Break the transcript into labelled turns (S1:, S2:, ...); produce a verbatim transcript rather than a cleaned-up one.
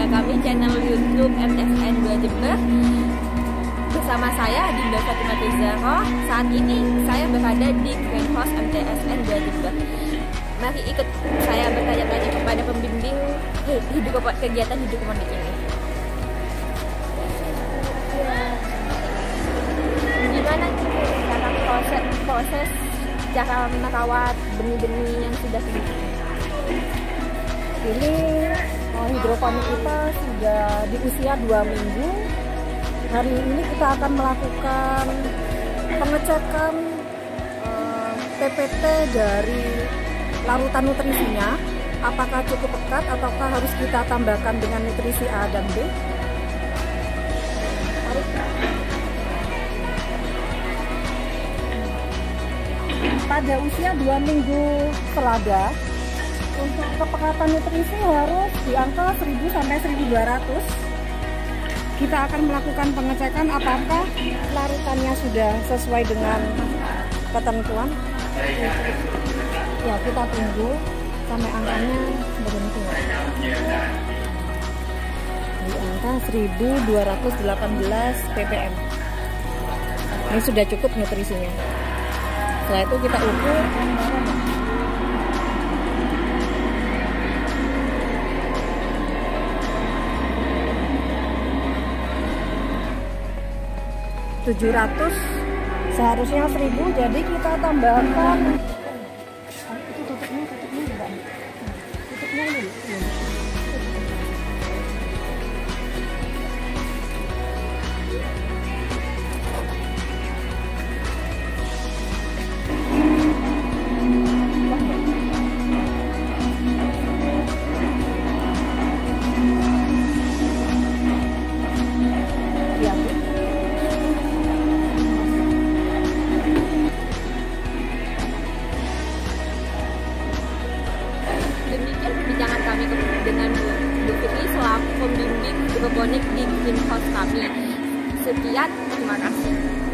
S1: kami channel YouTube M S N dua Jember. Bersama saya Dinda Fatima Tizaro. Saat ini saya berada di Greenhouse M T S N dua Jember. Mari ikut saya bertanya-tanya kepada pembimbing hidup kegiatan hidroponik ini. Gimana cara proses proses cara merawat benih-benih yang sudah sedikit?
S2: Ini oh, hidroponik kita sudah di usia dua minggu. Hari ini kita akan melakukan pengecekan eh, P P T dari larutan nutrisinya, apakah cukup pekat ataukah harus kita tambahkan dengan nutrisi A dan B. Pada usia dua minggu selada, untuk kepekatan nutrisi harus di angka seribu sampai seribu dua ratus. Kita akan melakukan pengecekan apakah larutannya sudah sesuai dengan ketentuan. Ya, kita tunggu sampai angkanya berhenti. Di angka seribu dua ratus delapan belas ppm. Ini sudah cukup nutrisinya. Setelah itu kita ukur tujuh ratus, seharusnya seribu, jadi kita tambahkan itu tutupnya, tutupnya enggak tutupnya ini
S1: perbincangan kami dengan Bu Fitri selaku pembimbing hidroponik di greenhouse kami. Sekian, terima kasih.